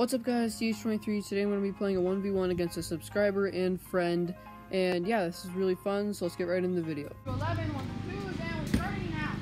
What's up guys, DH23. Today I'm going to be playing a 1v1 against a subscriber and friend, and yeah, this is really fun, so let's get right into the video. 11, 1, 2, and we're starting now.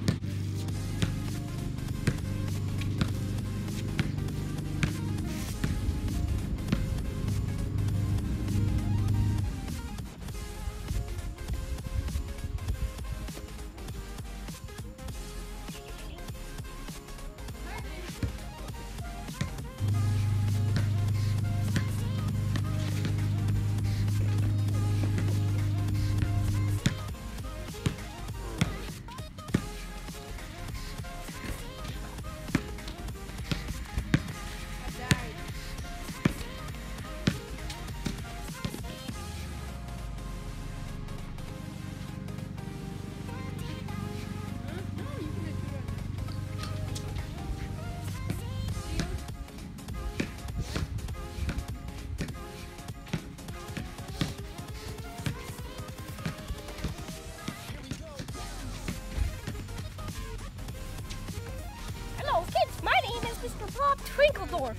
Hello kids, my name is Mr. Bob Twinkledorf.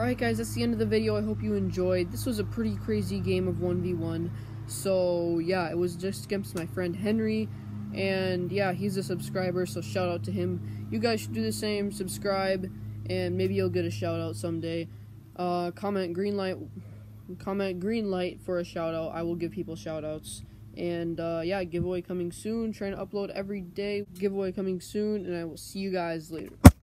Alright guys, that's the end of the video. I hope you enjoyed. This was a pretty crazy game of 1v1. So yeah, it was just against my friend Henry. And yeah, he's a subscriber, so shout out to him. You guys should do the same, subscribe, and maybe you'll get a shout out someday. Comment green light for a shout out. I will give people shout outs. And yeah, giveaway coming soon. Trying to upload every day. Giveaway coming soon, and I will see you guys later.